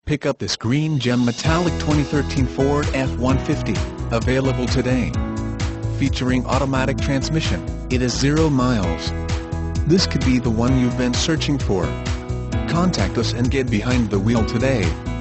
Pick up this green gem metallic 2013 Ford F-150, available today. Featuring automatic transmission, it is 0 miles. This could be the one you've been searching for. Contact us and get behind the wheel today.